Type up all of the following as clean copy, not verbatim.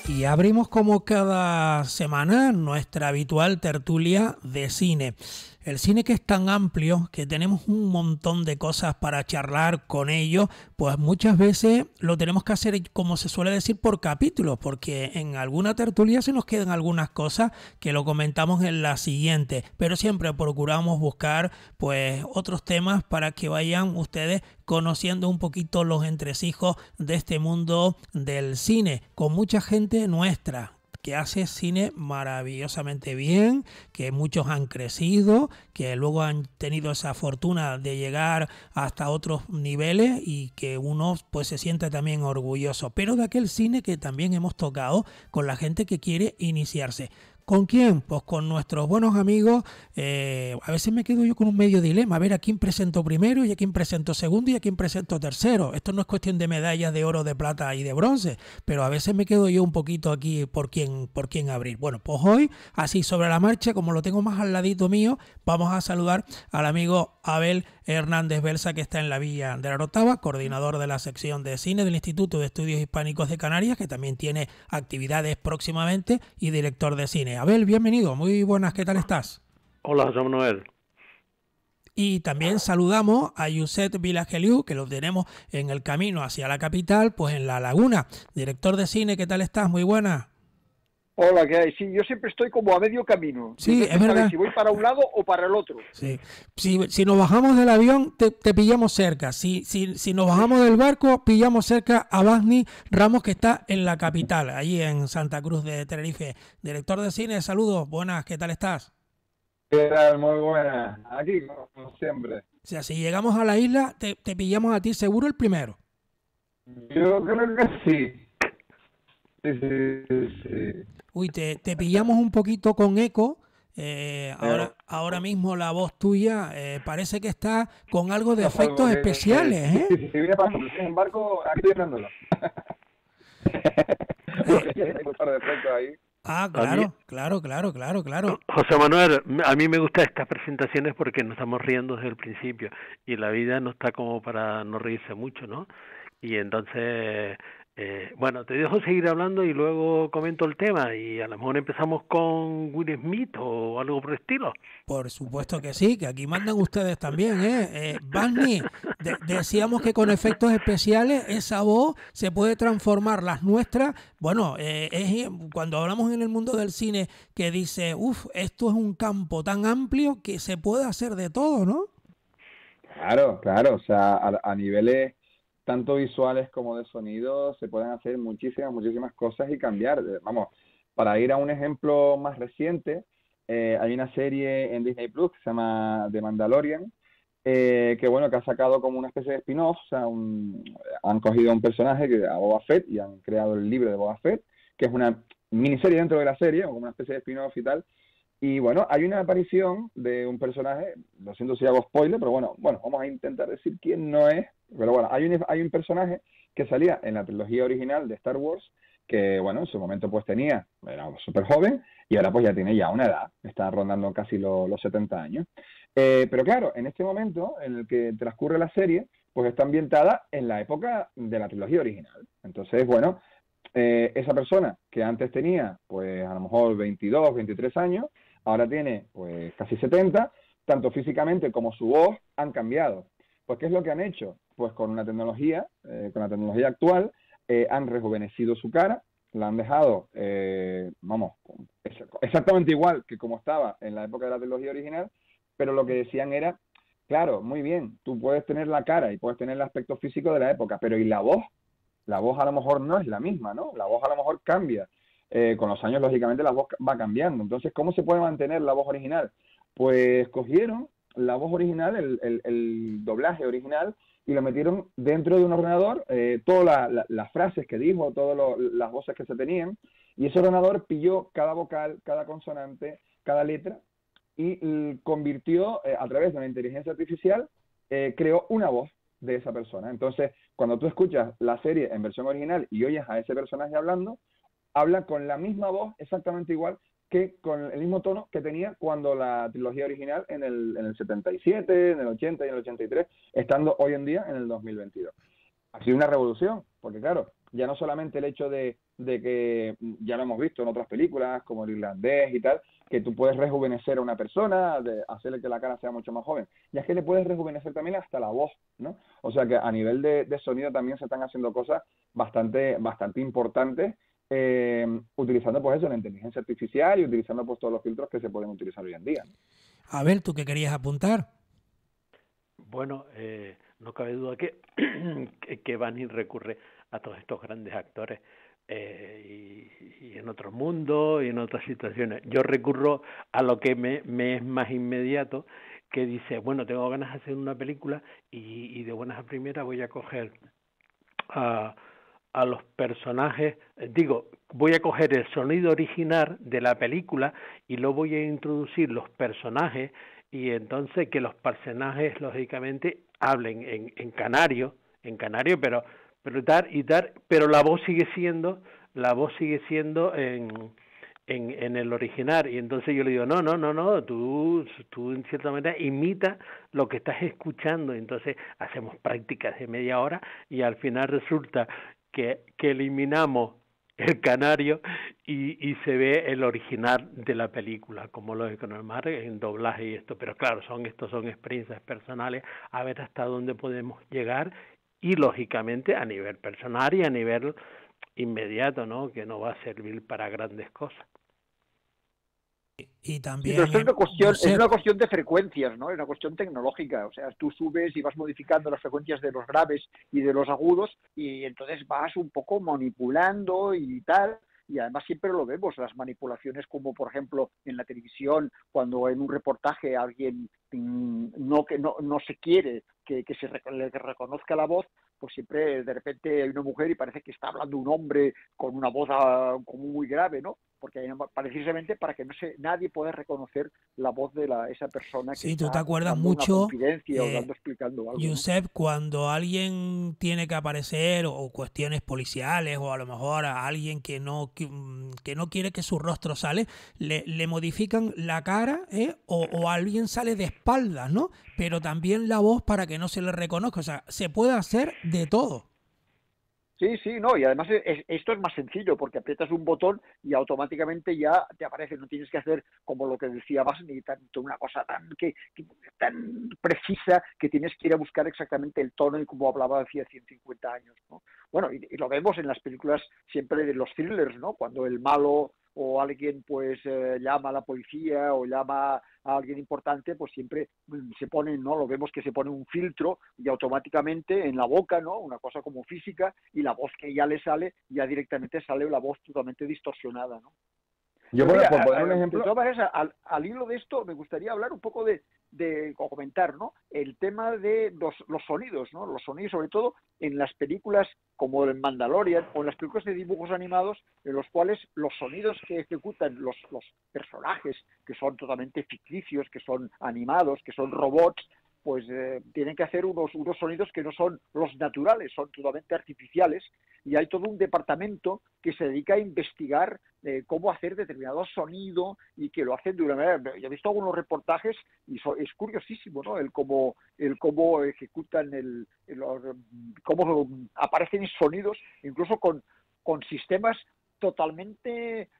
Y abrimos como cada semana nuestra habitual tertulia de cine. El cine que es tan amplio, que tenemos un montón de cosas para charlar con ello, pues muchas veces lo tenemos que hacer, como se suele decir, por capítulos, porque en alguna tertulia se nos quedan algunas cosas que lo comentamos en la siguiente, pero siempre procuramos buscar pues otros temas para que vayan ustedes conociendo un poquito los entresijos de este mundo del cine, con mucha gente nuestra que hace cine maravillosamente bien, que muchos han crecido, que luego han tenido esa fortuna de llegar hasta otros niveles y que uno pues se siente también orgulloso, pero de aquel cine que también hemos tocado con la gente que quiere iniciarse. ¿Con quién? Pues con nuestros buenos amigos. A veces me quedo yo con un medio dilema, a ver a quién presento primero y a quién presento segundo y a quién presento tercero. Esto no es cuestión de medallas de oro, de plata y de bronce, pero a veces me quedo yo un poquito aquí por quién abrir. Bueno, pues hoy, así sobre la marcha, como lo tengo más al ladito mío, vamos a saludar al amigo Abel Hernández Belsa, que está en la Villa de la Orotava, coordinador de la sección de cine del Instituto de Estudios Hispánicos de Canarias, que también tiene actividades próximamente, y director de cine. Abel, bienvenido, muy buenas, ¿qué tal estás? Hola, José Manuel. Y también saludamos a Yuset Vilageliu, que lo tenemos en el camino hacia la capital, pues en La Laguna. Director de cine, ¿qué tal estás? Muy buenas. Hola, ¿qué hay? Sí, yo siempre estoy como a medio camino. Sí, es verdad. Si voy para un lado o para el otro. Sí. Si nos bajamos del avión, te pillamos cerca. Si nos bajamos del barco, pillamos cerca a Basni Ramos, que está en la capital, allí en Santa Cruz de Tenerife. Director de cine, saludos, buenas, ¿qué tal estás? ¿Qué tal? Muy buena. Aquí, como siempre. O sea, si llegamos a la isla, te pillamos a ti seguro el primero. Yo creo que sí. Sí. Uy, te pillamos un poquito con eco. Ahora mismo la voz tuya parece que está con algo de efectos especiales, ¿eh? Sí, sin embargo, aquí estoy hablándolo. Hay un par de efectos ahí. Ah, claro. José Manuel, a mí me gustan estas presentaciones porque nos estamos riendo desde el principio y la vida no está como para no reírse mucho, ¿no? Y entonces, bueno, te dejo seguir hablando y luego comento el tema y a lo mejor empezamos con Will Smith o algo por el estilo. Por supuesto que sí, que aquí mandan ustedes también, ¿eh? Barney, decíamos que con efectos especiales esa voz se puede transformar, las nuestras. Bueno, cuando hablamos en el mundo del cine que dice, esto es un campo tan amplio que se puede hacer de todo, ¿no? Claro, o sea, a niveles tanto visuales como de sonido se pueden hacer muchísimas cosas y cambiar. Vamos, para ir a un ejemplo más reciente, hay una serie en Disney Plus que se llama The Mandalorian, que ha sacado como una especie de spin-off. O sea, han cogido a un personaje, a Boba Fett, y han creado el libro de Boba Fett, que es una miniserie dentro de la serie, como una especie de spin-off y tal. Y bueno, hay una aparición de un personaje, lo siento si hago spoiler, pero bueno, vamos a intentar decir quién no es. Pero bueno, hay un personaje que salía en la trilogía original de Star Wars, que bueno, en su momento pues era súper joven, y ahora pues ya tiene ya una edad, está rondando casi los 70 años. Pero claro, en este momento en el que transcurre la serie, pues está ambientada en la época de la trilogía original. Entonces, bueno, esa persona que antes tenía pues a lo mejor 22, 23 años, ahora tiene pues casi 70, tanto físicamente como su voz han cambiado. Pues ¿qué es lo que han hecho? Pues con la tecnología actual, han rejuvenecido su cara, la han dejado, exactamente igual que como estaba en la época de la trilogía original, pero lo que decían era, claro, muy bien, tú puedes tener la cara y puedes tener el aspecto físico de la época, pero ¿y la voz? La voz a lo mejor no es la misma, ¿no? La voz a lo mejor cambia. Con los años, lógicamente, la voz va cambiando. Entonces, ¿cómo se puede mantener la voz original? Pues cogieron la voz original, el doblaje original, y lo metieron dentro de un ordenador, todas las frases que dijo, todas las voces que se tenían, y ese ordenador pilló cada vocal, cada consonante, cada letra, y convirtió, a través de una inteligencia artificial, creó una voz de esa persona. Entonces, cuando tú escuchas la serie en versión original y oyes a ese personaje hablando, habla con la misma voz, exactamente igual, que con el mismo tono que tenía cuando la trilogía original en el 77, en el 80 y en el 83, estando hoy en día en el 2022. Ha sido una revolución, porque claro, ya no solamente el hecho de que, ya lo hemos visto en otras películas, como El Irlandés y tal, que tú puedes rejuvenecer a una persona, de hacerle que la cara sea mucho más joven, ya es que le puedes rejuvenecer también hasta la voz, ¿no? O sea que a nivel de sonido también se están haciendo cosas bastante importantes, utilizando pues eso, la inteligencia artificial y utilizando pues todos los filtros que se pueden utilizar hoy en día, ¿no? A ver, ¿tú qué querías apuntar? Bueno, no cabe duda que Bani recurre a todos estos grandes actores y en otros mundos y en otras situaciones. Yo recurro a lo que me es más inmediato, que dice, bueno, tengo ganas de hacer una película y de buenas a primeras voy a coger a, a los personajes, voy a coger el sonido original de la película y luego voy a introducir los personajes y entonces que los personajes lógicamente hablen en canario, pero la voz sigue siendo en el original, y entonces yo le digo, no, tú en cierta manera imita lo que estás escuchando, entonces hacemos prácticas de media hora y al final resulta que eliminamos el canario y se ve el original de la película, como lo es normal en doblaje y esto, pero claro, son experiencias personales, a ver hasta dónde podemos llegar y lógicamente a nivel personal y a nivel inmediato, ¿no? Que no va a servir para grandes cosas. Y Sí, también, pero esto es Josep, una cuestión de frecuencias, ¿no? Es una cuestión tecnológica. O sea, tú subes y vas modificando las frecuencias de los graves y de los agudos y entonces vas un poco manipulando y tal. Y además siempre lo vemos, las manipulaciones como por ejemplo en la televisión, cuando en un reportaje alguien no se quiere le reconozca la voz, pues siempre de repente hay una mujer y parece que está hablando un hombre con una voz como muy grave, ¿no? Porque precisamente para que nadie pueda reconocer la voz de esa persona que sí, tú te está acuerdas dando una mucho, confidencia o explicando algo, ¿no? Josep, cuando alguien tiene que aparecer o cuestiones policiales o a lo mejor a alguien que no quiere que su rostro sale, le modifican la cara, o alguien sale de espaldas, ¿no? Pero también la voz para que no se le reconozca. O sea, se puede hacer de todo. Sí, sí, no, y además esto es más sencillo porque aprietas un botón y automáticamente ya te aparece, no tienes que hacer como lo que decía Basni, tanto una cosa tan precisa que tienes que ir a buscar exactamente el tono y como hablaba hacía 150 años, ¿no? Bueno, y lo vemos en las películas siempre de los thrillers, ¿no? Cuando el malo o alguien pues llama a la policía o llama a alguien importante, pues siempre se pone, ¿no? Lo vemos que se pone un filtro y automáticamente en la boca, ¿no? Una cosa como física, y la voz que ya le sale, ya directamente sale la voz totalmente distorsionada, ¿no? Yo Pero mira, por poner un de ejemplo, todas maneras, al hilo de esto, me gustaría hablar un poco o comentar, ¿no? El tema de los sonidos, ¿no? Los sonidos, sobre todo en las películas como el Mandalorian o en las películas de dibujos animados, en los cuales los sonidos que ejecutan los personajes, que son totalmente ficticios, que son animados, que son robots, pues tienen que hacer unos sonidos que no son los naturales, son totalmente artificiales, y hay todo un departamento que se dedica a investigar cómo hacer determinado sonido y que lo hacen de una manera. Yo he visto algunos reportajes y es curiosísimo, ¿no? El cómo ejecutan cómo aparecen sonidos, incluso con sistemas totalmente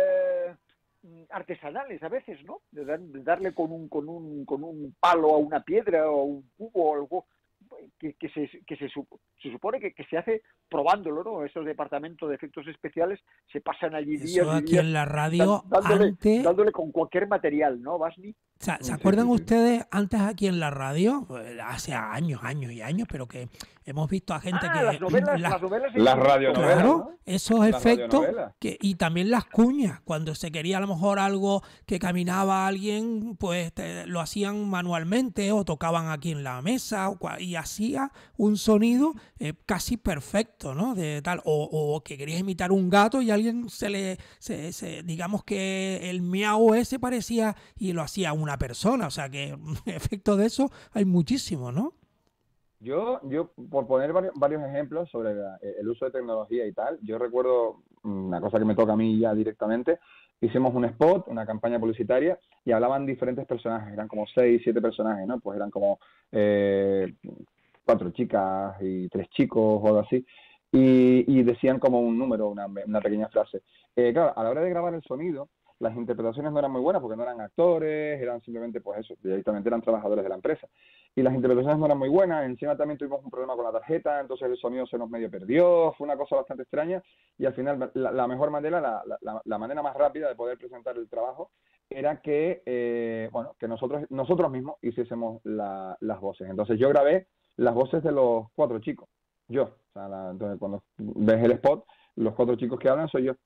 artesanales a veces, ¿no? De darle con un palo a una piedra o un cubo o algo que se supone que se hace probándolo, ¿no? Esos departamentos de efectos especiales se pasan allí días Eso y aquí días en la radio dándole con cualquier material, ¿no, Basni? ¿Se sí, acuerdan sí, sí. ustedes antes aquí en la radio? Hace años, años y años, pero que hemos visto a gente Ah, que las novelas en Las directo. radionovelas, claro, ¿no? esos Las efectos radionovelas. y también las cuñas, cuando se quería a lo mejor algo que caminaba alguien, pues lo hacían manualmente o tocaban aquí en la mesa y hacía un sonido casi perfecto, ¿no? De tal o que querías imitar un gato y alguien digamos que el miau ese parecía y lo hacía una persona, o sea que efectos de eso hay muchísimos, ¿no? Yo, por poner varios ejemplos sobre el uso de tecnología y tal, yo recuerdo una cosa que me toca a mí ya directamente. Hicimos un spot, una campaña publicitaria, y hablaban diferentes personajes, eran como 6, 7 personajes, ¿no? Pues eran como 4 chicas y 3 chicos o algo así. y decían como un número, una pequeña frase. Claro, a la hora de grabar el sonido, las interpretaciones no eran muy buenas porque no eran actores, eran simplemente, pues eso, directamente eran trabajadores de la empresa. Y las interpretaciones no eran muy buenas, encima también tuvimos un problema con la tarjeta, entonces el sonido se nos medio perdió, fue una cosa bastante extraña, y al final la mejor manera, la manera más rápida de poder presentar el trabajo era que, bueno, que nosotros mismos hiciésemos las voces. Entonces yo grabé las voces de los 4 chicos, yo. O sea, entonces cuando ves el spot, los 4 chicos que hablan soy yo.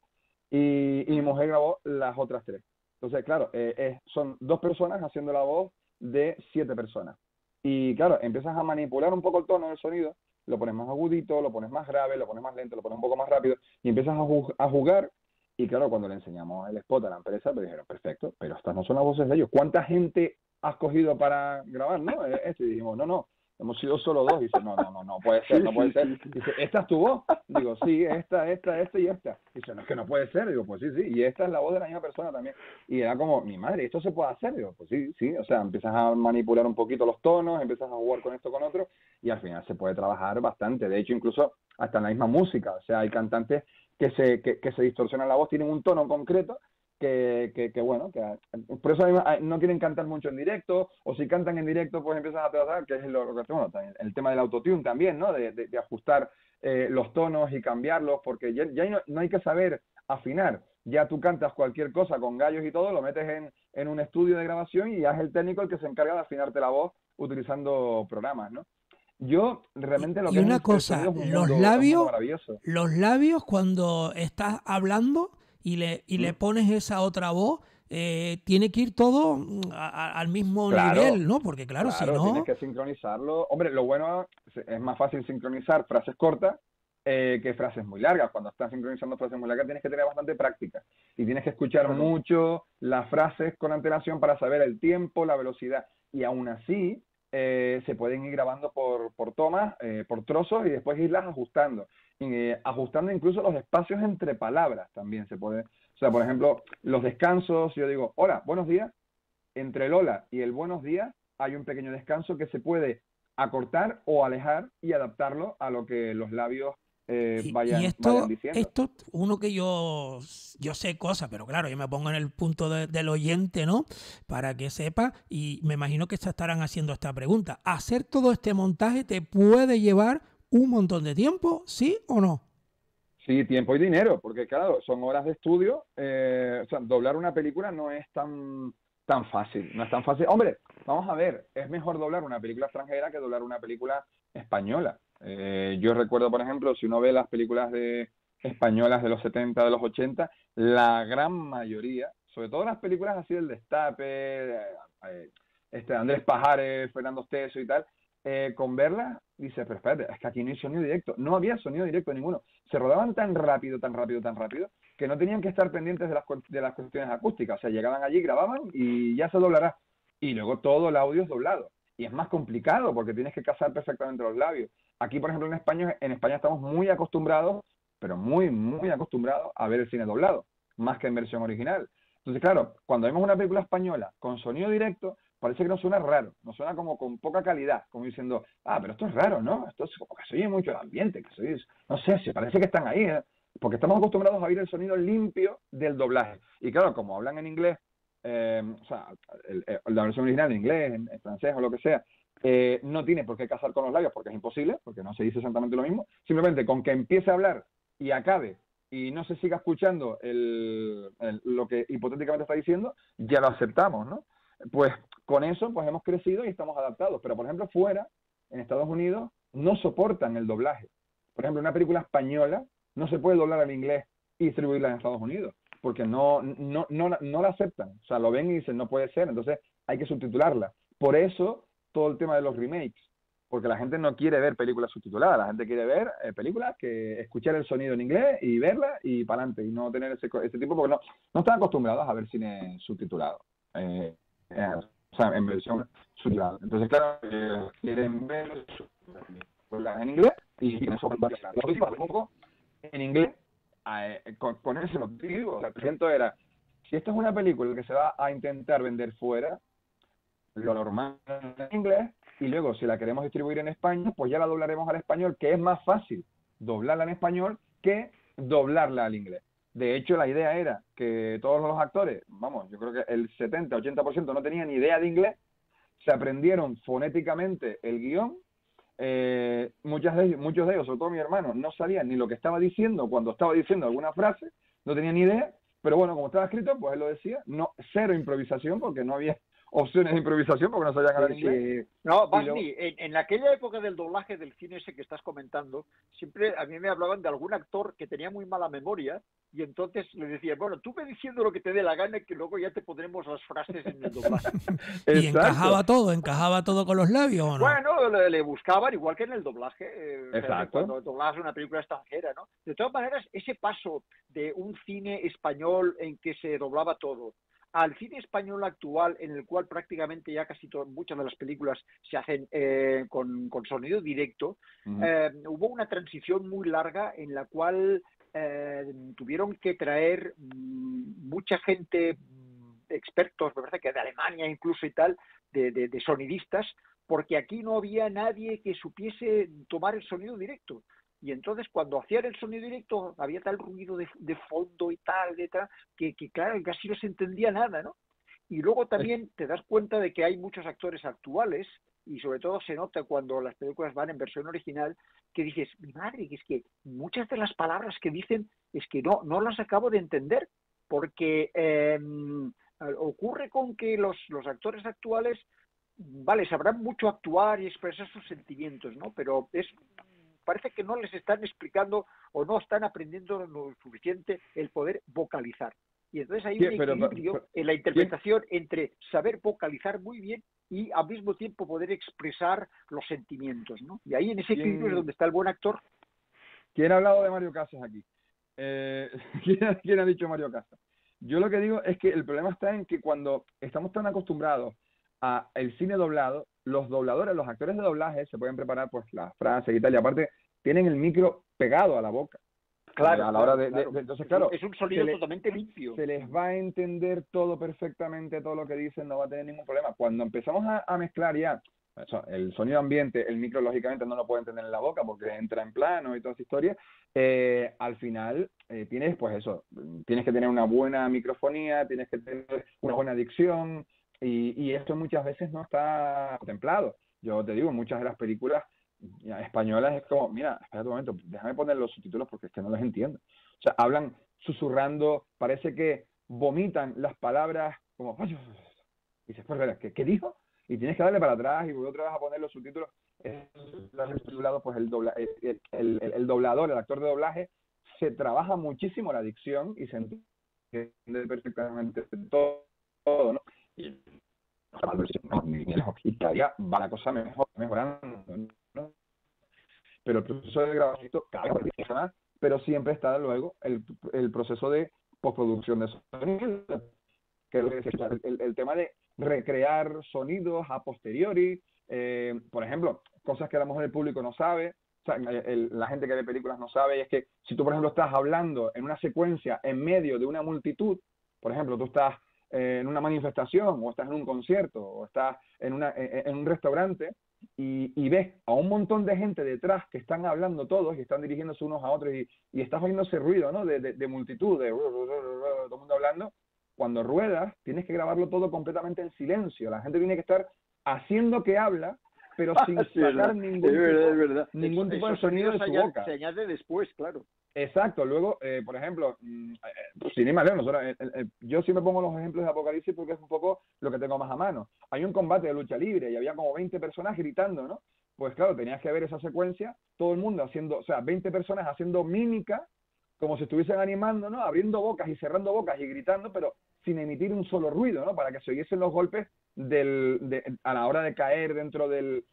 Y mi mujer grabó las otras 3. Entonces, claro, son 2 personas haciendo la voz de 7 personas. Y claro, empiezas a manipular un poco el tono del sonido, lo pones más agudito, lo pones más grave, lo pones más lento, lo pones un poco más rápido, y empiezas a jugar. Y claro, cuando le enseñamos el spot a la empresa, pues dijeron, perfecto, pero estas no son las voces de ellos. ¿Cuánta gente has cogido para grabar, no? Y dijimos, no, hemos sido solo 2. Y dice, no puede ser, no puede ser. Dice, ¿esta es tu voz? Digo, sí, esta y esta. Dice, no, es que no puede ser. Digo, pues sí, y esta es la voz de la misma persona también. Y era como, mi madre, ¿esto se puede hacer? Digo, pues sí, o sea, empiezas a manipular un poquito los tonos, empiezas a jugar con esto, con otro, y al final se puede trabajar bastante. De hecho, incluso hasta en la misma música, o sea, hay cantantes que se distorsionan la voz, tienen un tono concreto, bueno, por eso no quieren cantar mucho en directo, o si cantan en directo, pues empiezas a tratar, que es lo que hacemos, el tema del autotune también, ¿no? De ajustar los tonos y cambiarlos, porque ya no hay que saber afinar. Ya tú cantas cualquier cosa con gallos y todo, lo metes en un estudio de grabación y ya es el técnico el que se encarga de afinarte la voz utilizando programas, ¿no? Yo realmente lo Y que es una el sonido cosa, es un mundo maravilloso. los labios cuando estás hablando y le ¿Mm? pones esa otra voz, tiene que ir todo al mismo Claro, nivel, ¿no? Porque claro, si claro, tienes no, que sincronizarlo. Hombre, lo bueno es más fácil sincronizar frases cortas que frases muy largas. Cuando estás sincronizando frases muy largas tienes que tener bastante práctica y tienes que escuchar mucho las frases con antelación para saber el tiempo, la velocidad. Y aún así se pueden ir grabando por tomas, por trozos y después irlas ajustando. Y, ajustando incluso los espacios entre palabras también se puede. O sea, por ejemplo, los descansos, yo digo, hola, buenos días. Entre el hola y el buenos días hay un pequeño descanso que se puede acortar o alejar y adaptarlo a lo que los labios y vayan diciendo. esto, uno que yo sé cosas, pero claro, yo me pongo en el punto del oyente, ¿no? Para que sepa, y me imagino que se estarán haciendo esta pregunta. ¿Hacer todo este montaje te puede llevar un montón de tiempo, sí o no? Sí, tiempo y dinero, porque claro, son horas de estudio. O sea, doblar una película no es tan fácil, no es tan fácil. Hombre, vamos a ver, es mejor doblar una película extranjera que doblar una película española. Yo recuerdo, por ejemplo, si uno ve las películas españolas de los 70, de los 80, la gran mayoría, sobre todo las películas así del Destape, Andrés Pajares, Fernando Esteso y tal, con verlas, dices, pero espérate, es que aquí no hay sonido directo. No había sonido directo ninguno. Se rodaban tan rápido, que no tenían que estar pendientes de las cuestiones acústicas. O sea, llegaban allí, grababan y ya se doblará. Y luego todo el audio es doblado. Y es más complicado porque tienes que cazar perfectamente los labios. Aquí, por ejemplo, en España estamos muy acostumbrados, pero muy acostumbrados a ver el cine doblado, más que en versión original. Entonces, claro, cuando vemos una película española con sonido directo, parece que nos suena raro, nos suena como con poca calidad, como diciendo, pero esto es raro, ¿no? Esto es como que se oye mucho el ambiente, que se oye, no sé, se parece que están ahí, ¿eh? Porque estamos acostumbrados a oír el sonido limpio del doblaje. Y claro, como hablan en inglés, o sea, la versión original en inglés, en francés o lo que sea, no tiene por qué casar con los labios porque es imposible, porque no se dice exactamente lo mismo. Simplemente con que empiece a hablar y acabe y no se siga escuchando lo que hipotéticamente está diciendo, ya lo aceptamos, ¿no? Pues con eso pues hemos crecido y estamos adaptados. Pero por ejemplo fuera, en Estados Unidos, no soportan el doblaje. Por ejemplo, una película española no se puede doblar al inglés y distribuirla en Estados Unidos, porque no la aceptan. O sea, lo ven y dicen, no puede ser, entonces hay que subtitularla. Por eso todo el tema de los remakes, porque la gente no quiere ver películas subtituladas, la gente quiere ver películas que escuchar el sonido en inglés y verla y para adelante, y no tener ese tipo, porque no están acostumbrados a ver cine subtitulado. O sea, en versión subtitulada. Entonces, claro, quieren ver en inglés y eso un poco en inglés con ese motivo. O sea, el presento era, si esta es una película que se va a intentar vender fuera, lo normal en inglés, y luego si la queremos distribuir en España, pues ya la doblaremos al español, que es más fácil, doblarla en español que doblarla al inglés. De hecho, la idea era que todos los actores, vamos, yo creo que el 70-80% no tenían ni idea de inglés, se aprendieron fonéticamente el guión. Muchos de ellos, sobre todo mi hermano, no sabían ni lo que estaba diciendo cuando estaba diciendo alguna frase, no tenían ni idea, pero bueno, como estaba escrito, pues él lo decía, no, cero improvisación, porque no había opciones de improvisación, porque no sabían hablar inglés. No, Basni, en aquella época del doblaje del cine ese que estás comentando, siempre a mí me hablaban de algún actor que tenía muy mala memoria, y entonces le decían, bueno, tú ve diciendo lo que te dé la gana, que luego ya te pondremos las frases en el doblaje. ¿Y encajaba todo con los labios o no? Bueno, le buscaban igual que en el doblaje, Exacto. cuando doblabas una película extranjera, ¿no? De todas maneras, ese paso de un cine español en que se doblaba todo al cine español actual, en el cual prácticamente ya muchas de las películas se hacen con sonido directo, hubo una transición muy larga en la cual tuvieron que traer mucha gente, expertos, me parece que de Alemania incluso y tal, de sonidistas, porque aquí no había nadie que supiese tomar el sonido directo. Y entonces cuando hacían el sonido directo había tal ruido de fondo y tal, que claro, casi no se entendía nada, ¿no? Y luego también te das cuenta de que hay muchos actores actuales, y sobre todo se nota cuando las películas van en versión original, que dices, mi madre, que es que muchas de las palabras que dicen es que no las acabo de entender, porque ocurre con que los actores actuales, vale, sabrán mucho actuar y expresar sus sentimientos, ¿no? Pero parece que no les están explicando o no están aprendiendo lo suficiente el poder vocalizar. Y entonces hay un equilibrio en la interpretación entre saber vocalizar muy bien y al mismo tiempo poder expresar los sentimientos, ¿no? Y ahí en ese equilibrio es donde está el buen actor. ¿Quién ha hablado de Mario Casas aquí? ¿Quién ha dicho Mario Casas? Yo lo que digo es que el problema está en que cuando estamos tan acostumbrados a el cine doblado, los dobladores, los actores de doblaje se pueden preparar pues las frases y tal, y aparte tienen el micro pegado a la boca. Claro, a la hora entonces, claro, es un sonido totalmente limpio. Se les va a entender todo perfectamente, todo lo que dicen, no va a tener ningún problema. Cuando empezamos a mezclar ya el sonido ambiente, el micro lógicamente no lo puede entender en la boca porque entra en plano y toda esa historia, al final tienes pues eso, tienes que tener una buena microfonía, tienes que tener una buena dicción, y esto muchas veces no está contemplado. Yo te digo, muchas de las películas españolas es como, mira, espera un momento, déjame poner los subtítulos porque es que no los entiendo. O sea, hablan susurrando, parece que vomitan las palabras como, y dices, pues, ¿qué dijo? Y tienes que darle para atrás y otra vez a poner los subtítulos. Pues el doblador, el actor de doblaje, se trabaja muchísimo la dicción y se entiende perfectamente todo, ¿no? Y cada día va la cosa mejorando, ¿no? Pero el proceso de grabación cada vez más, pero siempre está luego el proceso de postproducción de sonido, que es el tema de recrear sonidos a posteriori, por ejemplo, cosas que a lo mejor el público no sabe, o sea, la gente que ve películas no sabe, y es que si tú, por ejemplo, estás hablando en una secuencia en medio de una multitud, por ejemplo, tú estás en una manifestación, o estás en un concierto, o estás en un restaurante, y ves a un montón de gente detrás que están hablando todos y están dirigiéndose unos a otros, y estás oyendo ese ruido, ¿no? de multitud, de todo el mundo hablando. Cuando ruedas, tienes que grabarlo todo completamente en silencio. La gente tiene que estar haciendo que habla, pero sin sacar ningún tipo de sonido de su boca. Se añade después, claro. Exacto. Luego, por ejemplo, sin ir más lejos, yo siempre pongo los ejemplos de Apocalipsis porque es un poco lo que tengo más a mano. Hay un combate de lucha libre y había como 20 personas gritando, ¿no? Pues claro, tenías que ver esa secuencia, todo el mundo haciendo, o sea, 20 personas haciendo mímica, como si estuviesen animando, ¿no? Abriendo bocas y cerrando bocas y gritando, pero sin emitir un solo ruido, ¿no? Para que se oyesen los golpes a la hora de caer dentro en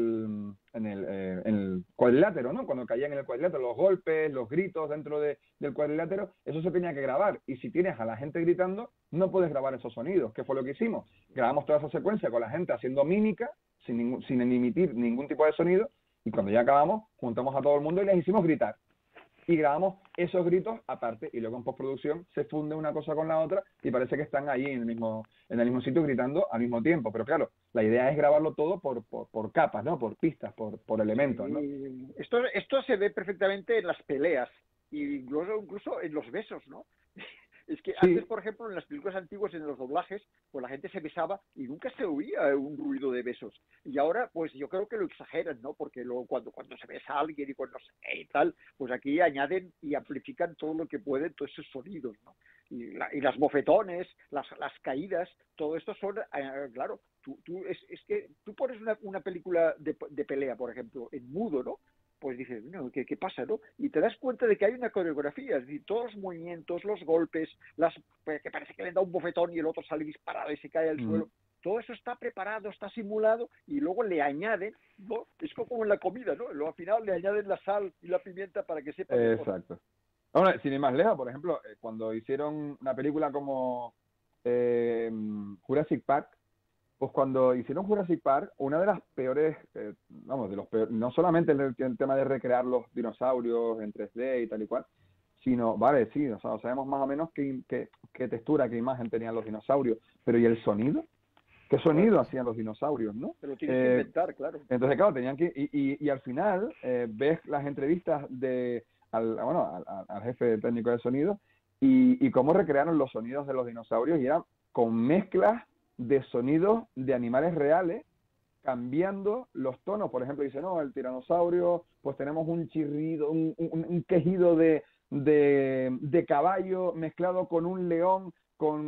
el cuadrilátero, ¿no? Cuando caían en el cuadrilátero, los golpes, los gritos dentro del cuadrilátero, eso se tenía que grabar. Y si tienes a la gente gritando, no puedes grabar esos sonidos. ¿Qué fue lo que hicimos? Grabamos toda esa secuencia con la gente haciendo mímica, sin emitir ningún tipo de sonido, y cuando ya acabamos, juntamos a todo el mundo y les hicimos gritar. y grabamos esos gritos aparte, y luego en postproducción se funde una cosa con la otra y parece que están ahí en el mismo sitio gritando al mismo tiempo. Pero claro, la idea es grabarlo todo por capas, ¿no? Por pistas, por elementos, ¿no? Esto se ve perfectamente en las peleas y incluso en los besos, ¿no? Es que antes, por ejemplo, en las películas antiguas, en los doblajes, pues la gente se besaba y nunca se oía un ruido de besos. Y ahora, pues yo creo que lo exageran, ¿no? Porque luego cuando se besa a alguien y cuando se y tal, pues aquí añaden y amplifican todo lo que pueden, todos esos sonidos, ¿no? Y las bofetones, las caídas, todo esto son, claro, es que tú pones una película de pelea, por ejemplo, en mudo, ¿no? Pues dices, no, ¿qué pasa, no? Y te das cuenta de que hay una coreografía, es decir, todos los movimientos, los golpes, que parece que le da un bofetón y el otro sale disparado y se cae al suelo, todo eso está preparado, está simulado y luego le añaden, ¿no? Es como en la comida, ¿no? Luego al final le añaden la sal y la pimienta para que sepa mejor. Exacto. Ahora, sin ir más lejos, por ejemplo, cuando hicieron una película como Jurassic Park, pues cuando hicieron Jurassic Park, una de las peores, de los peores, no solamente el tema de recrear los dinosaurios en 3D y tal y cual, sino, vale, sí, o sea, sabemos más o menos qué textura, qué imagen tenían los dinosaurios, pero ¿y el sonido? ¿Qué sonido hacían los dinosaurios, no? Pero tienes que inventar, claro. Entonces, claro, tenían que... Y al final ves las entrevistas al jefe técnico de sonido y cómo recrearon los sonidos de los dinosaurios y eran con mezclas de sonidos de animales reales, cambiando los tonos. Por ejemplo, dice, no, el tiranosaurio, pues tenemos un chirrido, un quejido de caballo mezclado con un león, con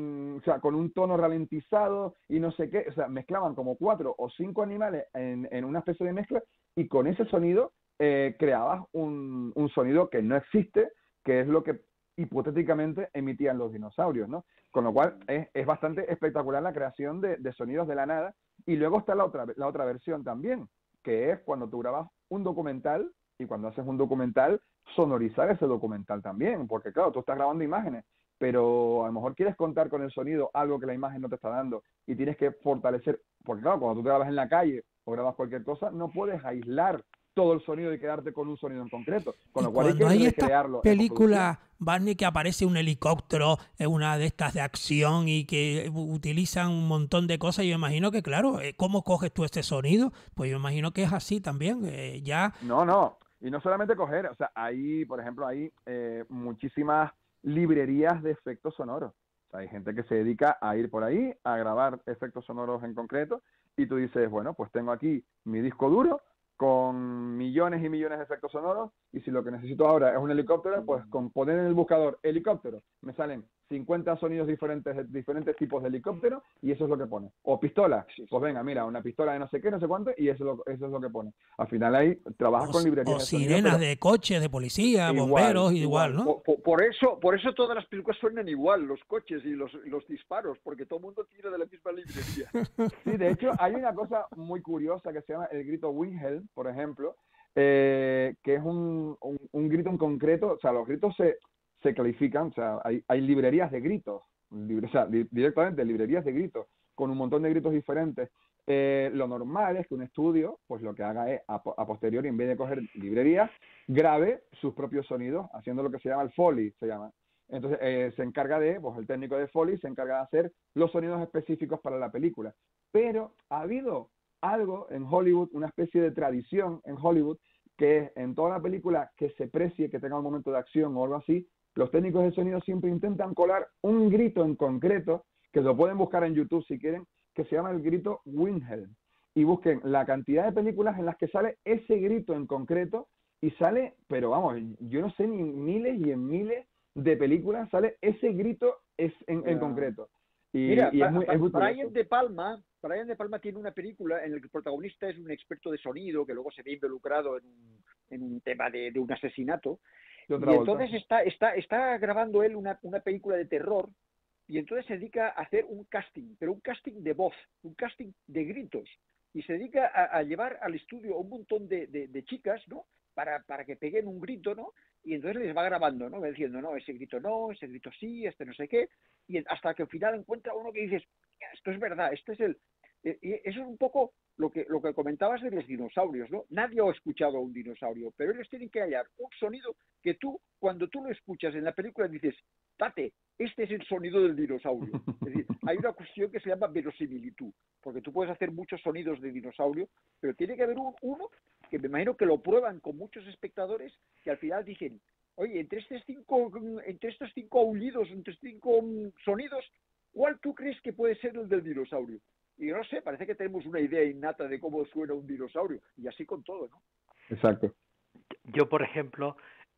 un tono ralentizado y no sé qué. O sea, mezclaban como 4 o 5 animales en una especie de mezcla y con ese sonido creabas un sonido que no existe, que es lo que hipotéticamente emitían los dinosaurios, ¿no? Con lo cual es bastante espectacular la creación de sonidos de la nada. Y luego está la otra versión también, que es cuando tú grabas un documental y cuando haces un documental, sonorizar ese documental también, porque claro, tú estás grabando imágenes, pero a lo mejor quieres contar con el sonido algo que la imagen no te está dando y tienes que fortalecer, porque claro, cuando tú grabas en la calle o grabas cualquier cosa, no puedes aislar todo el sonido y quedarte con un sonido en concreto, con lo cual hay que recrearlo. Película, Barney, que aparece un helicóptero en una de estas de acción y que utilizan un montón de cosas, yo imagino que, claro, ¿cómo coges tú este sonido? Pues yo imagino que es así también, ya... No, y no solamente coger, o sea, hay, por ejemplo, hay muchísimas librerías de efectos sonoros. O sea, hay gente que se dedica a ir por ahí, a grabar efectos sonoros en concreto, y tú dices, bueno, pues tengo aquí mi disco duro, con millones y millones de efectos sonoros, y si lo que necesito ahora es un helicóptero, pues con poner en el buscador helicóptero, me salen 50 sonidos diferentes de diferentes tipos de helicóptero, y eso es lo que pone. O pistola, pues venga, mira, una pistola de no sé qué, no sé cuánto, y eso es lo que pone. Al final ahí trabajas con librerías de sonido, sirenas de coches, de policía, bomberos, igual, ¿no? Por eso todas las películas suenan igual, los coches y los disparos, porque todo el mundo tira de la misma librería. Sí, de hecho, hay una cosa muy curiosa que se llama el grito Wilhelm, por ejemplo, que es un grito en concreto. O sea, los gritos se califican, o sea, hay librerías de gritos, directamente librerías de gritos, con un montón de gritos diferentes. Lo normal es que un estudio, pues lo que haga es, a posteriori, en vez de coger librerías, grabe sus propios sonidos, haciendo lo que se llama el Foley, se llama. Entonces, se encarga pues el técnico de Foley se encarga de hacer los sonidos específicos para la película. Pero ha habido algo en Hollywood, una especie de tradición en Hollywood, que es en toda la película que se precie, que tenga un momento de acción o algo así, los técnicos de sonido siempre intentan colar un grito en concreto, que lo pueden buscar en YouTube si quieren, que se llama el grito Wilhelm. Y busquen la cantidad de películas en las que sale ese grito en concreto, y sale, pero vamos, yo no sé, ni miles y en miles de películas sale ese grito en concreto. Mira, Brian De Palma tiene una película en la que el protagonista es un experto de sonido que luego se ve involucrado en un tema de un asesinato. Y entonces está grabando él una película de terror y entonces se dedica a hacer un casting, pero un casting de voz, un casting de gritos. Y se dedica a llevar al estudio un montón de chicas, ¿no? Para que peguen un grito, ¿no? Y entonces les va grabando, ¿no? Va diciendo, no, ese grito sí, este no sé qué. Y hasta que al final encuentra uno que dices, esto es verdad, este es Y eso es un poco lo que comentabas de los dinosaurios, ¿no? Nadie ha escuchado a un dinosaurio, pero ellos tienen que hallar un sonido que tú, cuando tú lo escuchas en la película, dices, tate, este es el sonido del dinosaurio. Es decir, hay una cuestión que se llama verosimilitud, porque tú puedes hacer muchos sonidos de dinosaurio, pero tiene que haber uno que me imagino que lo prueban con muchos espectadores que al final dicen, oye, entre estos cinco aullidos, entre estos cinco sonidos, ¿cuál tú crees que puede ser el del dinosaurio? Y no sé, parece que tenemos una idea innata de cómo suena un dinosaurio, y así con todo, ¿no? Exacto. Yo, por ejemplo,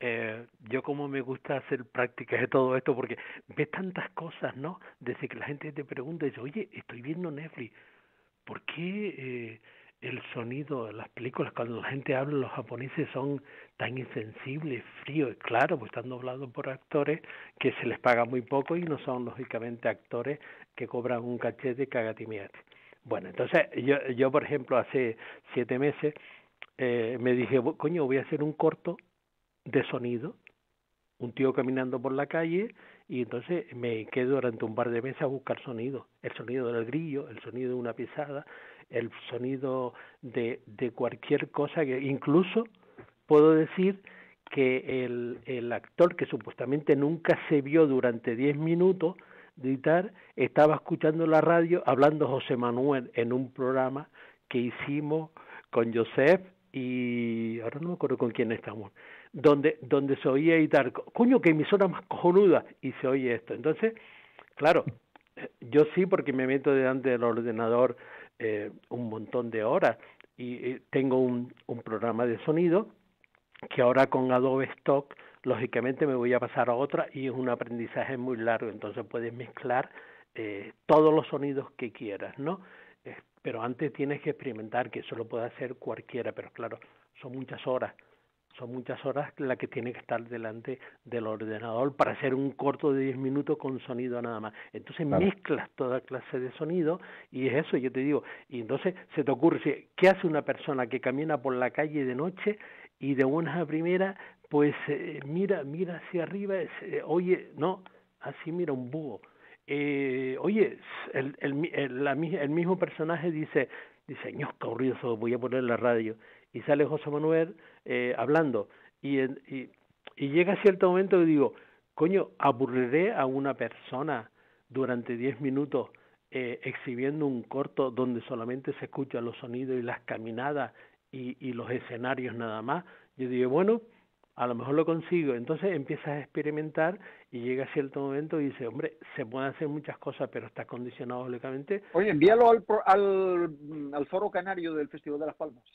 yo como me gusta hacer prácticas de todo esto, porque ves tantas cosas, ¿no? Desde que la gente te pregunta y dice, oye, estoy viendo Netflix, ¿por qué el sonido de las películas, cuando la gente habla, los japoneses son tan insensibles, fríos? Claro, pues están doblados por actores que se les paga muy poco y no son, lógicamente, actores que cobran un caché de cagatimiate. Bueno, entonces yo por ejemplo, hace 7 meses me dije, coño, voy a hacer un corto de sonido, un tío caminando por la calle, y entonces me quedo durante un par de meses a buscar sonidos, el sonido del grillo, el sonido de una pisada, el sonido de cualquier cosa, que incluso puedo decir que el actor que supuestamente nunca se vio durante 10 minutos de editar, estaba escuchando la radio hablando José Manuel en un programa que hicimos con Joseph y ahora no me acuerdo con quién estamos, donde se oía editar, coño, que emisora más cojonuda, y se oye esto. Entonces, claro, yo sí, porque me meto delante del ordenador un montón de horas y tengo un programa de sonido que ahora con Adobe Stock lógicamente me voy a pasar a otra y es un aprendizaje muy largo, entonces puedes mezclar todos los sonidos que quieras, ¿no? Pero antes tienes que experimentar, que eso lo puede hacer cualquiera, pero claro, son muchas horas la que tiene que estar delante del ordenador para hacer un corto de 10 minutos con sonido nada más. Entonces claro, mezclas toda clase de sonido y es eso, yo te digo, y entonces se te ocurre, ¿qué hace una persona que camina por la calle de noche y de buenas a primeras, pues mira hacia arriba, oye, no, así mira un búho? Oye, el mismo personaje dice, ños, qué aburrido, voy a poner la radio, y sale José Manuel hablando, y llega cierto momento que digo, coño, aburriré a una persona durante 10 minutos exhibiendo un corto donde solamente se escuchan los sonidos y las caminadas y los escenarios nada más. Yo digo, bueno, a lo mejor lo consigo. Entonces empiezas a experimentar y llega cierto momento y dices, hombre, se pueden hacer muchas cosas, pero está condicionado lógicamente. Oye, envíalo al foro canario del Festival de las Palmas.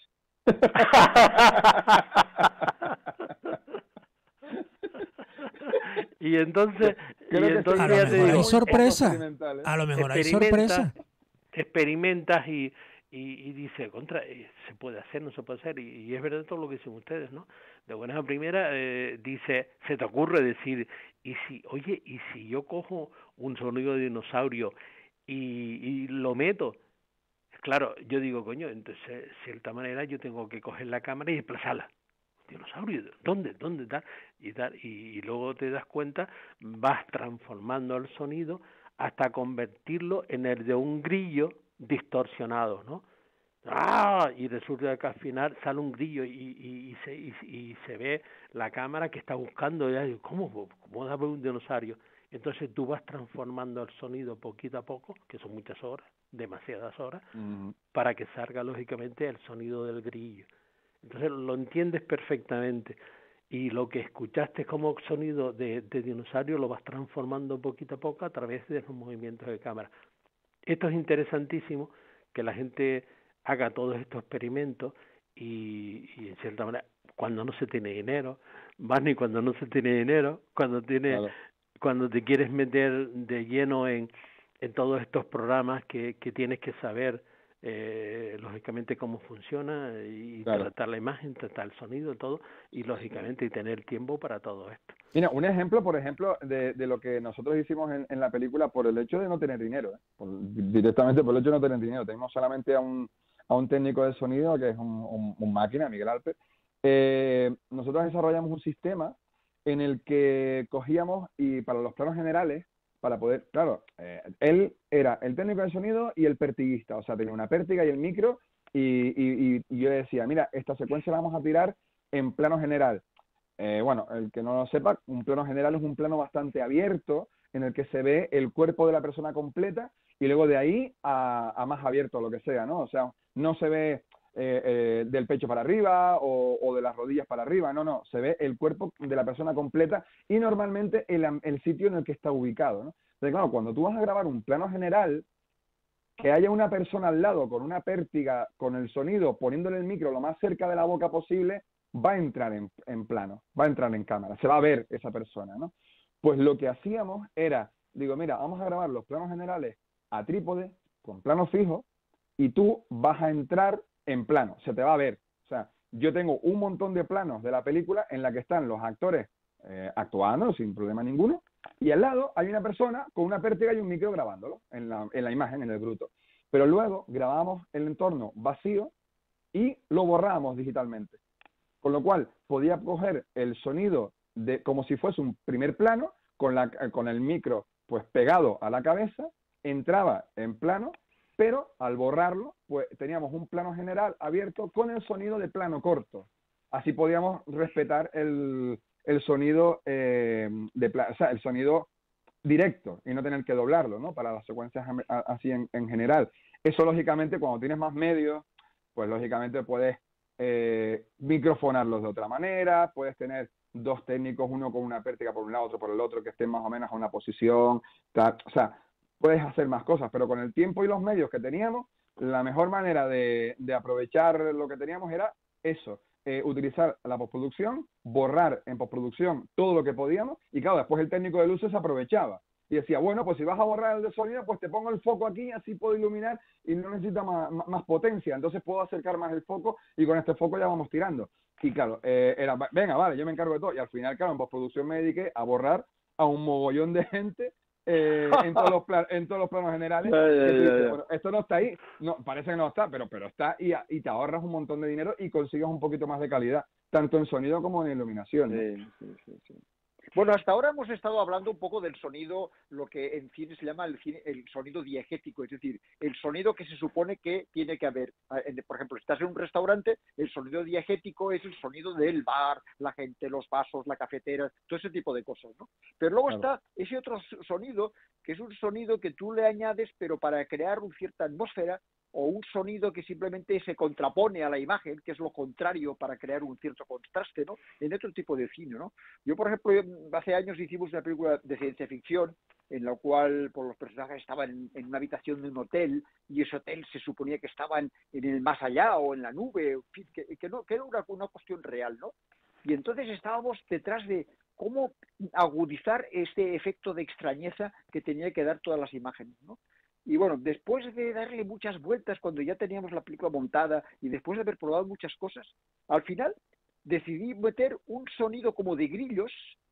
y entonces a lo mejor hay sorpresa, a lo mejor hay sorpresa, experimentas y dice, se puede hacer, no se puede hacer, y es verdad todo lo que dicen ustedes, ¿no? De buenas a primeras dice, se te ocurre decir, y si yo cojo un sonido de dinosaurio y lo meto, claro, yo digo, coño, entonces de cierta manera yo tengo que coger la cámara y desplazarla. Dinosaurio, ¿dónde está? Y luego te das cuenta, vas transformando el sonido hasta convertirlo en el de un grillo distorsionado, ¿no? ¡Ah! Y resulta que al final sale un grillo y se ve la cámara que está buscando, ¿cómo da un dinosaurio? Entonces tú vas transformando el sonido poquito a poco, que son muchas horas, demasiadas horas, para que salga lógicamente el sonido del grillo. Entonces lo entiendes perfectamente y lo que escuchaste como sonido de dinosaurio lo vas transformando poquito a poco a través de los movimientos de cámara. Esto es interesantísimo, que la gente haga todos estos experimentos y en cierta manera, cuando no se tiene dinero, más ni cuando no se tiene dinero, cuando te quieres meter de lleno en todos estos programas que tienes que saber lógicamente cómo funciona y tratar la imagen, tratar el sonido, todo, y lógicamente y tener tiempo para todo esto. Mira, un ejemplo, por ejemplo, de lo que nosotros hicimos en la película por el hecho de no tener dinero, directamente por el hecho de no tener dinero. Tenemos solamente a un técnico de sonido que es un máquina, Miguel Alpe. Nosotros desarrollamos un sistema en el que cogíamos y para los planos generales para poder, claro, él era el técnico de sonido y el pertiguista, o sea, tenía una pértiga y el micro, y yo le decía, mira, esta secuencia la vamos a tirar en plano general. Bueno, el que no lo sepa, un plano general es un plano bastante abierto en el que se ve el cuerpo de la persona completa y luego de ahí a más abierto, lo que sea, ¿no? O sea, no se ve del pecho para arriba o de las rodillas para arriba, no, se ve el cuerpo de la persona completa y normalmente el sitio en el que está ubicado, ¿no? Entonces, claro, cuando tú vas a grabar un plano general, que haya una persona al lado con una pértiga, con el sonido, poniéndole el micro lo más cerca de la boca posible, va a entrar en plano, va a entrar en cámara, se va a ver esa persona, ¿no? Pues lo que hacíamos era, digo, mira, vamos a grabar los planos generales a trípode, con plano fijo, y tú vas a entrar en plano, se te va a ver. O sea, yo tengo un montón de planos de la película en la que están los actores actuando sin problema ninguno, y al lado hay una persona con una pértiga y un micro grabándolo en la imagen, en el bruto. Pero luego grabamos el entorno vacío y lo borramos digitalmente. Con lo cual podía coger el sonido como si fuese un primer plano, con el micro pues pegado a la cabeza, entraba en plano, pero al borrarlo, pues teníamos un plano general abierto con el sonido de plano corto. Así podíamos respetar el sonido o sea, el sonido directo y no tener que doblarlo, ¿no? Para las secuencias así en general. Eso, lógicamente, cuando tienes más medios, pues lógicamente puedes microfonarlos de otra manera, puedes tener dos técnicos, uno con una pértiga por un lado, otro por el otro, que estén más o menos a una posición, tal. O sea, puedes hacer más cosas, pero con el tiempo y los medios que teníamos, la mejor manera de aprovechar lo que teníamos era eso, utilizar la postproducción, borrar en postproducción todo lo que podíamos, y claro, después el técnico de luces aprovechaba y decía, bueno, pues si vas a borrar el de sonido, pues te pongo el foco aquí, así puedo iluminar y no necesita más potencia, entonces puedo acercar más el foco y con este foco ya vamos tirando. Y claro, era, venga, vale, yo me encargo de todo. Y al final, claro, en postproducción me dediqué a borrar a un mogollón de gente en todos los planos generales. Bueno, esto no está ahí, no, parece que no está, pero está y te ahorras un montón de dinero y consigues un poquito más de calidad, tanto en sonido como en iluminación, ¿no? Sí. Bueno, hasta ahora hemos estado hablando un poco del sonido, lo que en cine se llama el sonido diegético, es decir, el sonido que se supone que tiene que haber. Por ejemplo, estás en un restaurante, el sonido diegético es el sonido del bar, la gente, los vasos, la cafetera, todo ese tipo de cosas, ¿no? Pero luego está ese otro sonido, que es un sonido que tú le añades, pero para crear una cierta atmósfera, o un sonido que simplemente se contrapone a la imagen, que es lo contrario para crear un cierto contraste, ¿no? En otro tipo de cine, ¿no? Yo, por ejemplo, hace años hicimos una película de ciencia ficción en la cual los personajes estaban en una habitación de un hotel y ese hotel se suponía que estaban en el más allá o en la nube, en fin, que era una cuestión real, ¿no? Y entonces estábamos detrás de cómo agudizar este efecto de extrañeza que tenía que dar todas las imágenes, ¿no? Y bueno, después de darle muchas vueltas, cuando ya teníamos la película montada y después de haber probado muchas cosas, al final decidí meter un sonido como de grillos,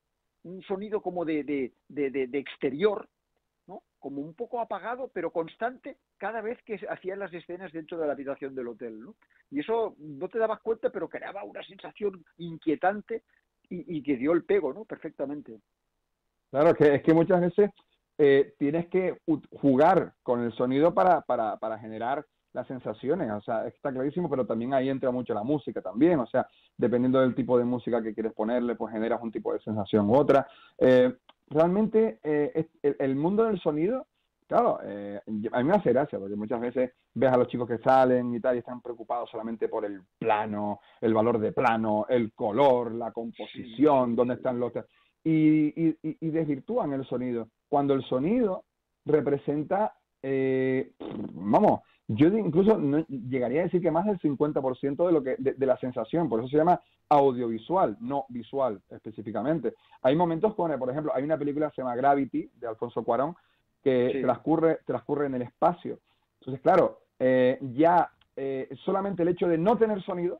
un sonido como de exterior, ¿no? Como un poco apagado, pero constante, cada vez que hacían las escenas dentro de la habitación del hotel, ¿no? Y eso no te dabas cuenta, pero creaba una sensación inquietante y que dio el pego, ¿no? Perfectamente. Claro, es que muchas veces tienes que jugar con el sonido para generar las sensaciones, o sea, está clarísimo, pero también ahí entra mucho la música también, o sea, dependiendo del tipo de música que quieres ponerle, pues generas un tipo de sensación u otra. Realmente el mundo del sonido, claro, a mí me hace gracia, porque muchas veces ves a los chicos que salen y tal, y están preocupados solamente por el plano, el valor de plano, el color, la composición, dónde están los... Y desvirtúan el sonido. Cuando el sonido representa, vamos, yo incluso no, llegaría a decir que más del 50% de la sensación, por eso se llama audiovisual, no visual específicamente. Hay momentos como, por ejemplo, hay una película que se llama Gravity, de Alfonso Cuarón, que transcurre en el espacio. Entonces, claro, solamente el hecho de no tener sonido,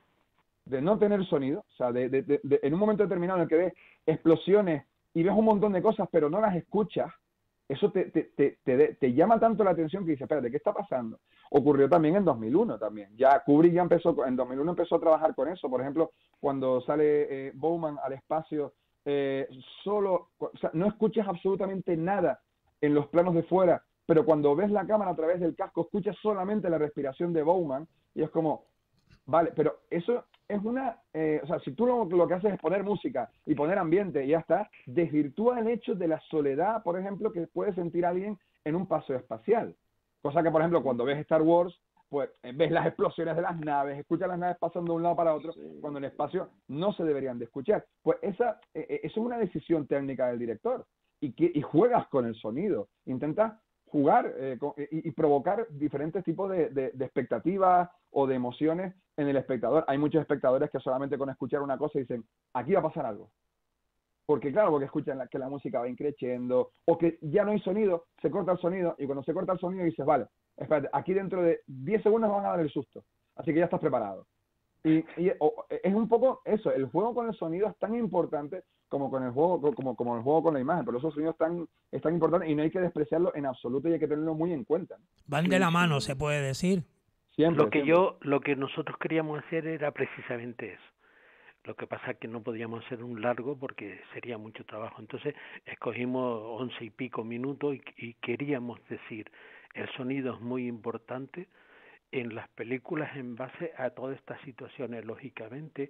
o sea, en un momento determinado en el que ves explosiones y ves un montón de cosas, pero no las escuchas, eso te llama tanto la atención que dices, espérate, ¿qué está pasando? Ocurrió también en 2001 también. Ya Kubrick en 2001 empezó a trabajar con eso. Por ejemplo, cuando sale Bowman al espacio, o sea, no escuchas absolutamente nada en los planos de fuera, pero cuando ves la cámara a través del casco escuchas solamente la respiración de Bowman y es como, vale, pero eso es una, o sea, si tú lo que haces es poner música y poner ambiente y ya está, desvirtúa el hecho de la soledad, por ejemplo, que puede sentir alguien en un paseo espacial. Cosa que, por ejemplo, cuando ves Star Wars, pues ves las explosiones de las naves, escuchas las naves pasando de un lado para otro, cuando en el espacio no se deberían de escuchar. Pues eso es una decisión técnica del director y juegas con el sonido, intentas jugar y provocar diferentes tipos de expectativas o de emociones en el espectador. Hay muchos espectadores que solamente con escuchar una cosa dicen, aquí va a pasar algo. Porque claro, porque escuchan que la música va increciendo, o que ya no hay sonido, se corta el sonido, y cuando se corta el sonido dices, vale, espérate, aquí dentro de 10 segundos van a dar el susto, así que ya estás preparado. Y es un poco eso, el juego con el sonido es tan importante como con el juego, como el juego con la imagen, pero esos sonidos es tan importante y no hay que despreciarlo en absoluto y hay que tenerlo muy en cuenta. Van de la mano, se puede decir. Siempre. Lo que nosotros queríamos hacer era precisamente eso. Lo que pasa es que no podíamos hacer un largo porque sería mucho trabajo. Entonces escogimos 11 y pico minutos y queríamos decir, el sonido es muy importante en las películas en base a todas estas situaciones. Lógicamente,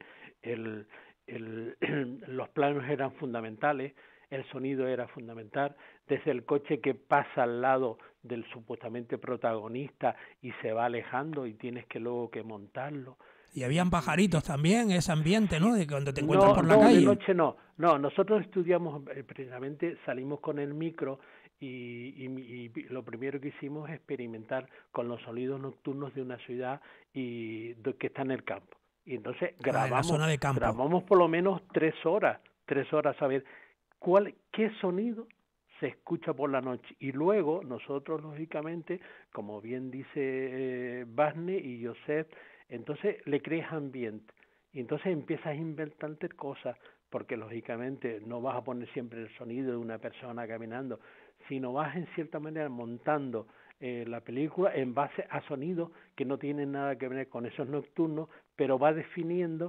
los planos eran fundamentales, el sonido era fundamental, desde el coche que pasa al lado del supuestamente protagonista y se va alejando y tienes que luego que montarlo. Y habían pajaritos también, ese ambiente, ¿no? De cuando te encuentras por la calle. De noche no. No, nosotros estudiamos, precisamente salimos con el micro y lo primero que hicimos es experimentar con los sonidos nocturnos de una ciudad que está en el campo. Y entonces grabamos por lo menos 3 horas a ver qué sonido se escucha por la noche. Y luego nosotros, lógicamente, como bien dice Basne y Josep, entonces le creas ambiente y entonces empiezas a inventarte cosas, porque lógicamente no vas a poner siempre el sonido de una persona caminando, sino vas en cierta manera montando la película en base a sonidos que no tienen nada que ver con esos nocturnos, pero va definiendo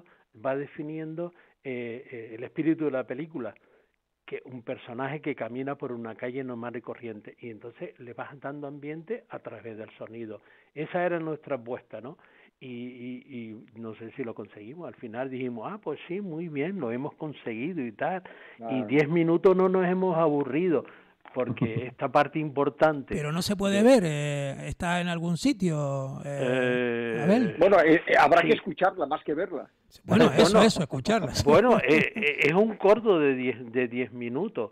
el espíritu de la película, que un personaje que camina por una calle normal y corriente, y entonces le vas dando ambiente a través del sonido. Esa era nuestra apuesta, ¿no? Y no sé si lo conseguimos. Al final dijimos, pues sí, muy bien, lo hemos conseguido y tal. Claro. Y 10 minutos no nos hemos aburrido, porque esta parte importante... Pero no se puede ver, ¿está en algún sitio? Bueno, habrá que escucharla más que verla. Bueno, eso, escucharla. Bueno, es un corto de 10 minutos.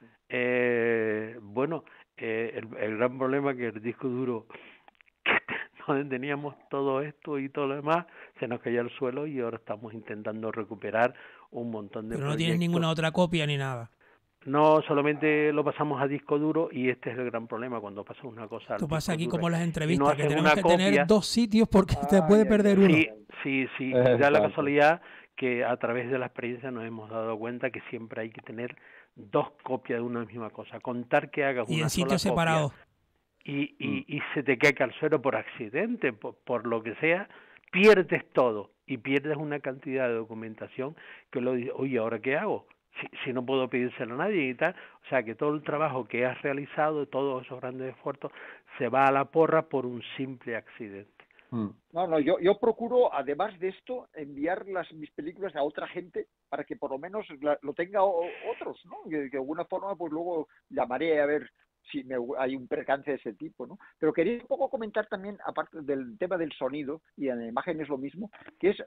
Bueno, el gran problema es que el disco duro, donde teníamos todo esto y todo lo demás, se nos cayó al suelo y ahora estamos intentando recuperar un montón de Pero no proyectos. tienes ninguna otra copia ni nada. No, solamente lo pasamos a disco duro y este es el gran problema cuando pasas una cosa. Esto pasa aquí como las entrevistas, que tenemos que tener 2 sitios porque te puede perder uno. Sí, da la casualidad que a través de la experiencia nos hemos dado cuenta que siempre hay que tener 2 copias de una misma cosa. Contar que hagas una sola copia. Y en sitios separados. Y se te cae al suelo por accidente, por lo que sea, pierdes todo y pierdes una cantidad de documentación que oye, ¿ahora qué hago? Si no puedo pedírselo a nadie y tal. O sea, que todo el trabajo que has realizado, todos esos grandes esfuerzos, se va a la porra por un simple accidente. No, yo procuro, además de esto, enviar mis películas a otra gente para que por lo menos lo tenga otros, ¿no? Que de alguna forma, pues luego llamaré a ver si hay un percance de ese tipo, ¿no? Pero quería un poco comentar también, aparte del tema del sonido, y en la imagen es lo mismo, que es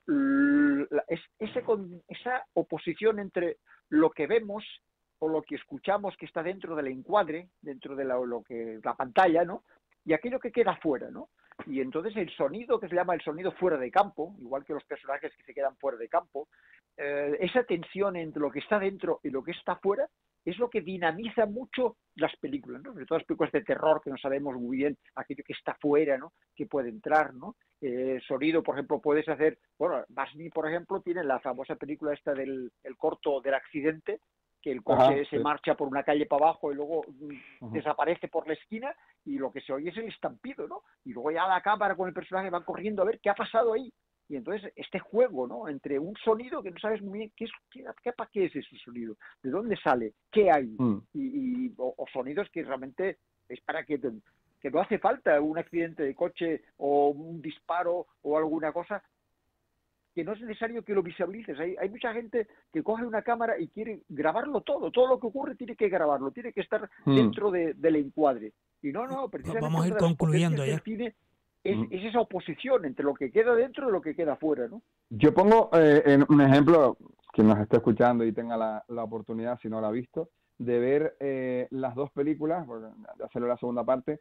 esa oposición entre lo que vemos o lo que escuchamos que está dentro del encuadre, dentro de la pantalla, ¿no? Y aquello que queda fuera, ¿no? Y entonces el sonido, que se llama el sonido fuera de campo, igual que los personajes que se quedan fuera de campo, esa tensión entre lo que está dentro y lo que está fuera, es lo que dinamiza mucho las películas, ¿no? Sobre todo las películas de terror, que no sabemos muy bien aquello que está fuera, ¿no? Que puede entrar, ¿no? Sonido, por ejemplo, puedes hacer... Bueno, Basni, por ejemplo, tiene la famosa película esta del corto del accidente, que el coche se marcha por una calle para abajo y luego desaparece por la esquina y lo que se oye es el estampido, ¿no? Y luego ya la cámara con el personaje va corriendo a ver qué ha pasado ahí. Y entonces este juego, ¿no? Entre un sonido que no sabes muy bien para qué es ese sonido, de dónde sale, qué hay, o sonidos que realmente es para que no hace falta un accidente de coche o un disparo o alguna cosa, que no es necesario que lo visualices. Hay mucha gente que coge una cámara y quiere grabarlo todo lo que ocurre tiene que grabarlo, tiene que estar dentro del encuadre. Y no, precisamente vamos a ir una de las concluyendo potencias ya. del cine es esa oposición entre lo que queda dentro y lo que queda fuera, ¿no? Yo pongo en un ejemplo, quien nos esté escuchando y tenga la oportunidad, si no la ha visto, de ver las dos películas, porque ya salió la segunda parte,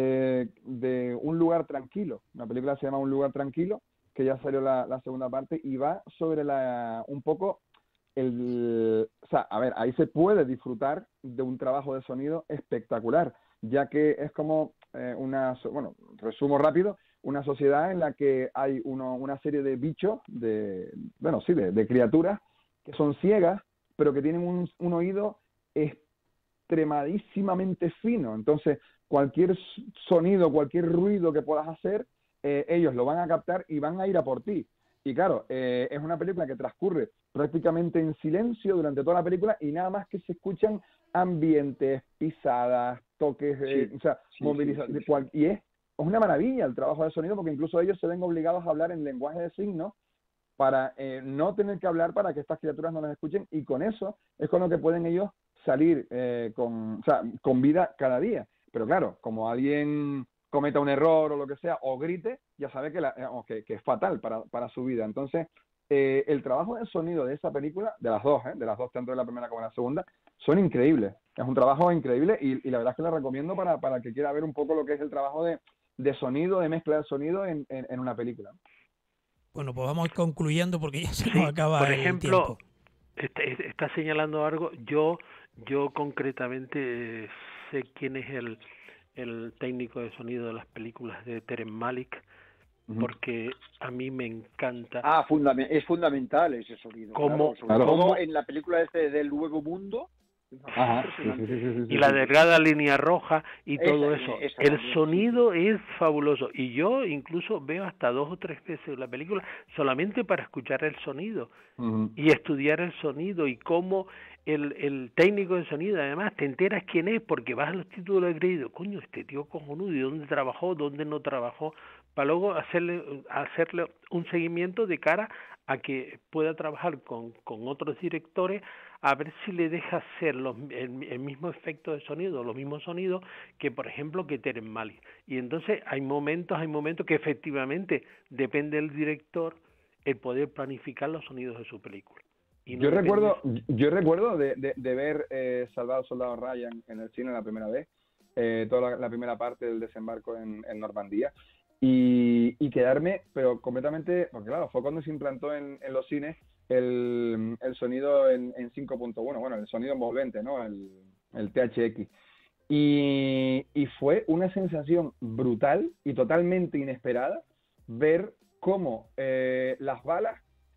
de Un lugar tranquilo. Una película se llama Un lugar tranquilo, que ya salió la segunda parte, y va sobre un poco o sea, a ver, ahí se puede disfrutar de un trabajo de sonido espectacular, ya que es como bueno, resumo rápido, una sociedad en la que hay una serie de bichos, de criaturas que son ciegas, pero que tienen un oído extremadísimamente fino. Entonces, cualquier sonido, cualquier ruido que puedas hacer, ellos lo van a captar y van a ir a por ti. Y claro, es una película que transcurre prácticamente en silencio durante toda la película y nada más que se escuchan ambientes, pisadas, toques, movilización. Y es una maravilla el trabajo de sonido, porque incluso ellos se ven obligados a hablar en lenguaje de signos para no tener que hablar, para que estas criaturas no las escuchen, y con eso es con lo que pueden ellos salir con vida cada día. Pero claro, como alguien cometa un error o lo que sea, o grite, ya sabe que es fatal para su vida. Entonces, el trabajo de sonido de esa película, de las dos, tanto de la primera como de la segunda, son increíbles. Es un trabajo increíble y la verdad es que la recomiendo para el que quiera ver un poco lo que es el trabajo de sonido, de mezcla de sonido en una película. Bueno, pues vamos concluyendo porque ya se nos acaba por el ejemplo, tiempo. Está señalando algo. Yo concretamente sé quién es el técnico de sonido de las películas de Terrence Malick, porque a mí me encanta. Es fundamental ese sonido. Como en la película del Nuevo Mundo. Ajá, y la delgada línea roja y todo eso. El también, sonido es fabuloso. Y yo incluso veo hasta 2 o 3 veces la película solamente para escuchar el sonido y estudiar el sonido y cómo el técnico de sonido, además te enteras quién es porque vas a los títulos de crédito. Coño, este tío cojonudo, ¿y dónde trabajó? ¿Dónde no trabajó? Para luego hacerle un seguimiento de cara a que pueda trabajar con otros directores, a ver si le deja hacer el mismo efecto de sonido, los mismos sonidos que, por ejemplo, que Terrence Malick. Y entonces hay momentos que efectivamente depende del director el poder planificar los sonidos de su película. Y no yo recuerdo de ver Salvado Soldado Ryan en el cine la primera vez, toda la primera parte del desembarco en Normandía, y quedarme, pero completamente, porque claro, fue cuando se implantó en los cines el sonido en 5.1, bueno, el sonido envolvente, ¿no? El THX. Y fue una sensación brutal y totalmente inesperada ver cómo las balas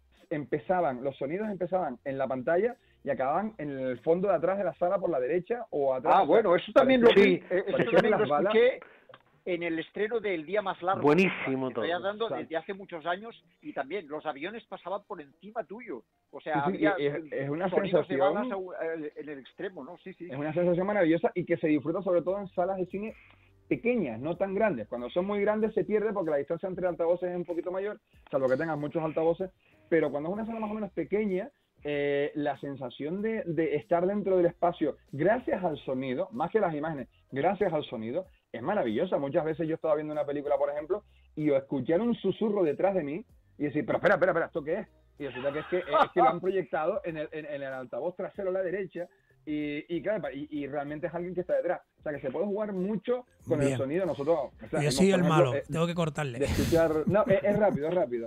los sonidos empezaban en la pantalla y acababan en el fondo de atrás de la sala por la derecha o atrás. Bueno, eso también lo balas, escuché en el estreno del Día Más Largo. Buenísimo todo. Estoy hablando desde hace muchos años, y también los aviones pasaban por encima tuyo. O sea, sí, había es una sonidos de sensación, balas en el extremo, ¿no? Sí. Es una sensación maravillosa y que se disfruta sobre todo en salas de cine pequeñas, no tan grandes. Cuando son muy grandes se pierde porque la distancia entre altavoces es un poquito mayor, salvo que tengas muchos altavoces, pero cuando es una sala más o menos pequeña, la sensación de estar dentro del espacio gracias al sonido, más que las imágenes, gracias al sonido, es maravillosa. Muchas veces yo estaba viendo una película, por ejemplo, y escuchar un susurro detrás de mí y decir, pero espera, ¿esto qué es? Y resulta que es que lo han proyectado en el altavoz trasero a la derecha. Y claro, y realmente es alguien que está detrás. O sea, que se puede jugar mucho con el sonido. Nosotros, yo soy el malo, tengo que cortarle. De escuchar, no, es rápido.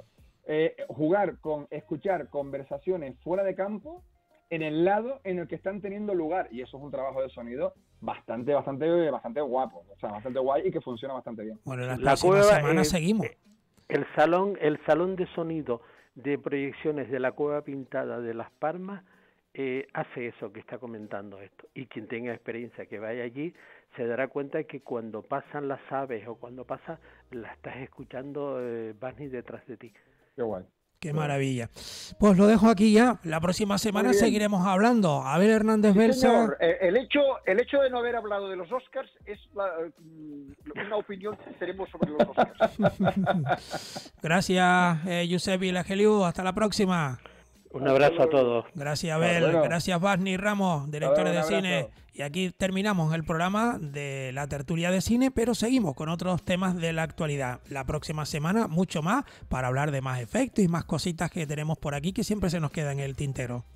Escuchar conversaciones fuera de campo en el lado en el que están teniendo lugar. Y eso es un trabajo de sonido bastante guapo. O sea, bastante guay y que funciona bastante bien. Bueno, la próxima semana seguimos. El salón de sonido de proyecciones de la Cueva Pintada de Las Palmas hace eso que está comentando esto, y quien tenga experiencia que vaya allí se dará cuenta de que cuando pasan las aves o cuando pasa, la estás escuchando Barney detrás de ti, Qué guay. Qué maravilla. Pues lo dejo aquí ya. La próxima semana seguiremos hablando. Abel Hernández Belsa. Señor, el hecho de no haber hablado de los Oscars es una opinión que tenemos sobre los Oscars. Gracias, Josep Vilageliu. Hasta la próxima. Un abrazo a todos. Gracias, Abel. Bueno. Gracias, Basni Ramos, directores de Un abrazo. cine. Y aquí terminamos el programa de la tertulia de cine, pero seguimos con otros temas de la actualidad. La próxima semana, mucho más para hablar de más efectos y más cositas que tenemos por aquí que siempre se nos queda en el tintero.